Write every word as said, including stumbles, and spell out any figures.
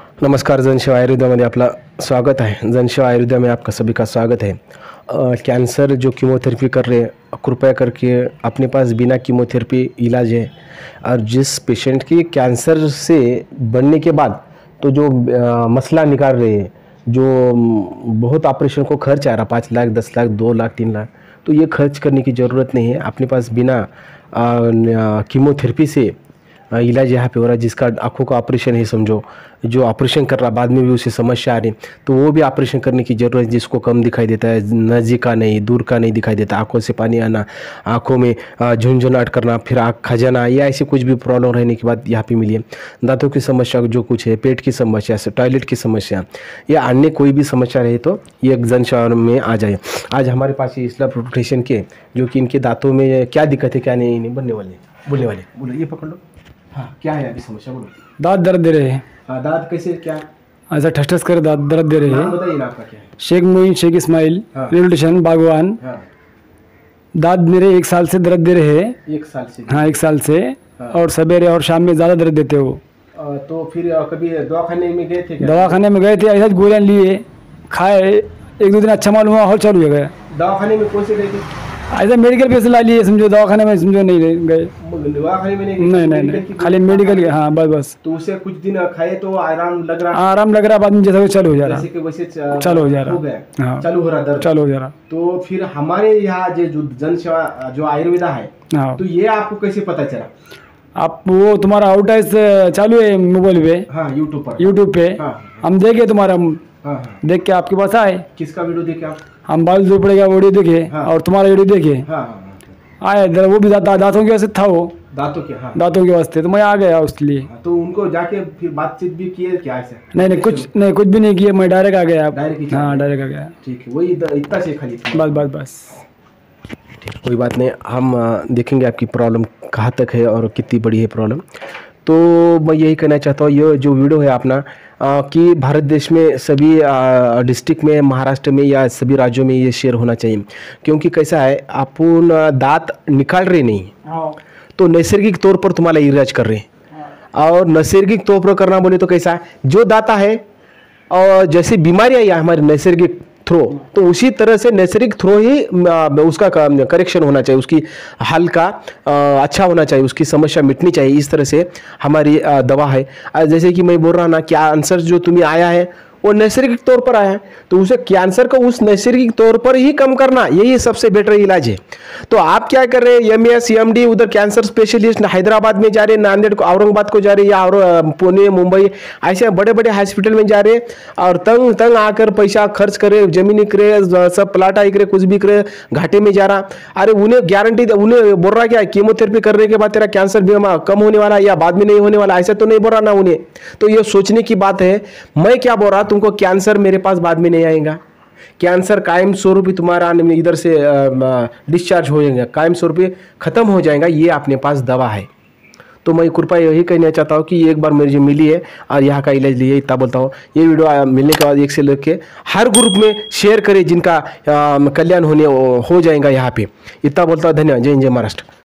नमस्कार, जनसेवा आयुर्वेदामध्ये आपला स्वागत है। जनसेवा आयुर्वेदा में आपका सभी का स्वागत है। अ, कैंसर जो कीमोथेरेपी कर रहे हैं, कृपया करके अपने पास बिना कीमोथेरेपी इलाज है। और जिस पेशेंट की कैंसर से बनने के बाद तो जो अ, मसला निकाल रहे हैं, जो म, बहुत ऑपरेशन को खर्च आ रहा, पाँच लाख दस लाख दो लाख तीन लाख, तो ये खर्च करने की ज़रूरत नहीं है। अपने पास बिना कीमोथेरेपी से अ, इलाज यहाँ पे हो रहा है। जिसका आँखों का ऑपरेशन है, समझो जो ऑपरेशन कर रहा, बाद में भी उसे समस्या आ रही, तो वो भी ऑपरेशन करने की ज़रूरत है। जिसको कम दिखाई देता है, नज़दीक का नहीं, दूर का नहीं दिखाई देता, आँखों से पानी आना, आँखों में अ, झुनझुनाहट करना, फिर आँख खजाना, या ऐसी कुछ भी प्रॉब्लम रहने के बाद यहाँ पे मिली है। दांतों की समस्या जो कुछ है, पेट की समस्या से, टॉयलेट की समस्या या अन्य कोई भी समस्या रहे तो ये जनसेवा में आ जाए। आज हमारे पास ये इस्लाम प्रोटेक्शन के, जो कि इनके दांतों में क्या दिक्कत है, क्या नहीं, नहीं बनने वाले बोलने वाले बोलो, ये पकड़ लो। हाँ, क्या है अभी समस्या, बोलो। दांत दर्द दे रहे हैं। हाँ, दांत कैसे, क्या ऐसा ठस ठस कर दांत दर्द दे रहे नाम हैं। बताइए ना आपका, क्या है? शेख मोइन, शेख इस्माइल, हाँ। रेवोल्यूशन, बागवान। हाँ, दांत मेरे एक साल से दर्द दे रहे हैं। एक साल से। हाँ, एक साल से। हाँ। और सवेरे और शाम में ज़्यादा दर्द देते हो। अ, तो फिर अ, कभी दवाखाने में गए थे क्या? दवाखाने में गए थे, ऐसा गोलियाँ लिए, खाए, एक दो दिन अच्छा मालूम हुआ और चालू हो गया। दवाखाने में कौन से गए थे? ऐसा मेडिकल पे से ला लिए, समझो दवाखाने में समझो नहीं गए। दवाखाने में नहीं गए? नहीं नहीं मेडिकल नहीं, की खाली कोई- मेडिकल। हाँ, बस बस। तो उसे कुछ दिन खाए तो आराम लग रहा, आराम लग रहा, बाद में जैसा वो चालू हो जा रहा। जैसे कि वैसे च- चालू हो जा रहा। हो गया, हाँ। चालू हो रहा दर्द। चालू हो जा रहा। तो फिर हमारे यहाँ जो जो जनसेवा जो आयुर्वेदा है, हाँ। तो ये आपको कैसे पता चला? आप वो तुम्हारा आउटाइज चालू है मोबाइल पे, हाँ, यूट्यूब पर। यूट्यूब पे। हाँ। हम देखे तुम्हारा, हाँ हाँ, देख के आपके पास आए। किसका वीडियो देखे आप? हम बाल दूर पड़ेगा वीडियो देखे। हाँ। और तुम्हारा वीडियो देखे, हाँ हाँ हाँ, आए इधर। वो भी दा, दा, दांतों के वास्ते था वो, दांतों के। हाँ, दांतों के वास्ते, तो मैं आ गया उसके लिए। हाँ, तो उनको जाके फिर बातचीत भी किए क्या ऐसे? नहीं नहीं, कुछ नहीं, कुछ भी नहीं किया, मैं डायरेक्ट आ गया। डायरेक्ट ही चला हाँ, गया। डायरेक्ट आ गया। ठीक है, वही इधर- इतना से खाली। बस बस बस। कोई बात नहीं, हम अ, देखेंगे आपकी प्रॉब्लम कहाँ तक है और कितनी बड़ी है प्रॉब्लम। तो मैं यही कहना चाहता हूँ, ये जो वीडियो है अपना अ, कि भारत देश में सभी डिस्ट्रिक्ट में, महाराष्ट्र में या सभी राज्यों में ये शेयर होना चाहिए। क्योंकि कैसा है, अपन दांत निकाल रहे नहीं, तो नैसर्गिक तौर पर तुम्हारा इलाज कर रहे हैं। और नैसर्गिक तौर पर करना बोले तो कैसा है, जो दाता है और जैसे बीमारियाँ या हमारे नैसर्गिक थ्रो, तो उसी तरह से नैसर्गिक थ्रो ही आ, उसका करेक्शन होना चाहिए, उसकी हल का आ, अच्छा होना चाहिए, उसकी समस्या मिटनी चाहिए। इस तरह से हमारी आ, दवा है। आ, जैसे कि मैं बोल रहा ना, क्या आंसर जो तुम्हें आया है वो नैसर्गिक तौर पर आया है, तो उसे कैंसर को उस नैसर्गिक तौर पर ही कम करना, यही सबसे बेटर इलाज है। तो आप क्या कर रहे हैं, एम एस एम डी उधर कैंसर स्पेशलिस्ट हैदराबाद में जा रहे, नांदेड़ को, औरंगाबाद को जा रहे, या और पुणे, मुंबई, ऐसे बड़े बड़े हॉस्पिटल में जा रहे, और तंग तंग आकर पैसा खर्च करे, जमीनी करे, सब प्लाटा ही करे, कुछ भी करे, घाटे में जा रहा। अरे उन्हें गारंटी, उन्हें बोल रहा क्या, कीमोथेरेपी करने के बाद तेरा कैंसर बीमा कम होने वाला या बाद में नहीं होने वाला, ऐसा तो नहीं बोल रहा ना उन्हें। तो ये सोचने की बात है। मैं क्या बोल रहा, तुमको कैंसर मेरे पास बाद में नहीं आएगा, कैंसर कायम स्वरूप ही तुम्हारा इधर से डिस्चार्ज हो जाएगा, कायम स्वरूप खत्म हो जाएगा, ये अपने पास दवा है। तो मैं कृपया यही कहना चाहता हूँ कि एक बार मेरी जो मिली है और यहाँ का इलाज लिए, इतना बोलता हूँ। ये वीडियो मिलने के बाद एक से लेके हर ग्रुप में शेयर करें, जिनका कल्याण होने हो जाएगा यहाँ पे, इतना बोलता हूँ। धन्यवाद। जय हिंद, जय महाराष्ट्र।